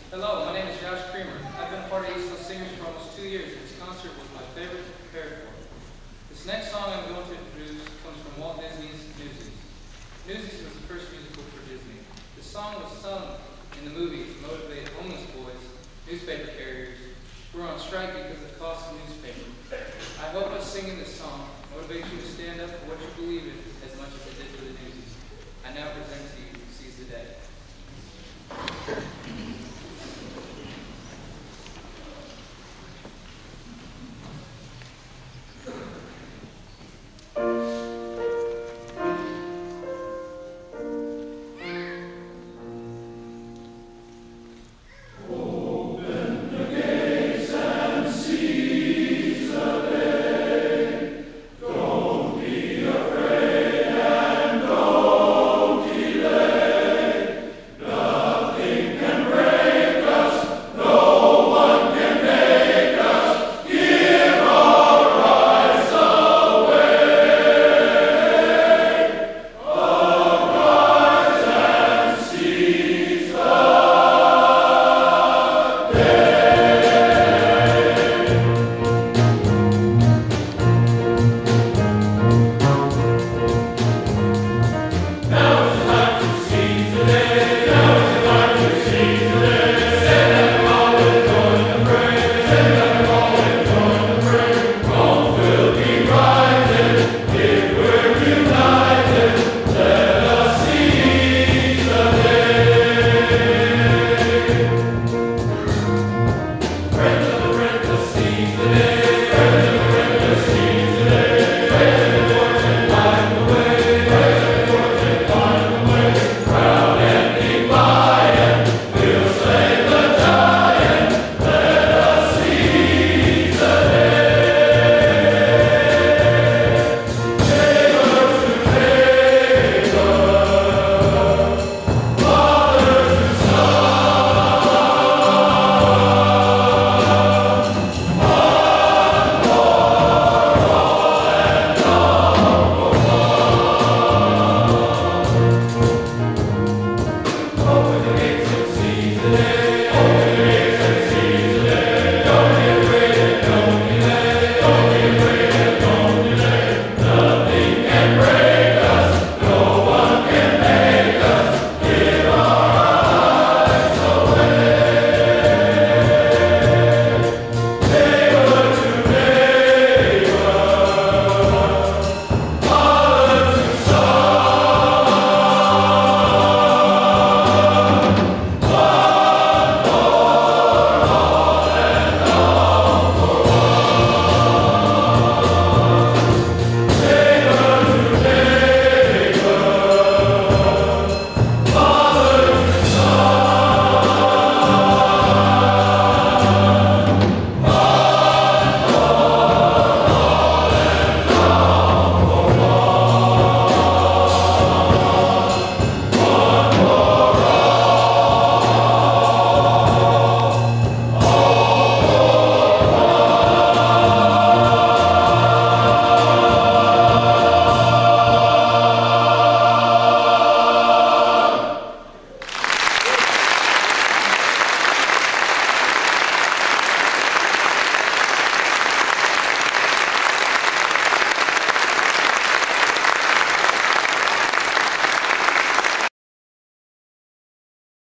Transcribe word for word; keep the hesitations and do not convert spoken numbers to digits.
Hello, my name is Josh Creamer. I've been a part of East Coast Singers for almost two years, and this concert was my favorite to prepare for. This next song I'm going to introduce comes from Walt Disney's Newsies. Newsies was the first musical for Disney. The song was sung in the movie to motivate homeless boys, newspaper carriers, who are on strike because of the cost of newspaper. I hope us singing this song motivates you to stand up for what you believe in as much as it did for the Newsies. I now present to you Seize the Day.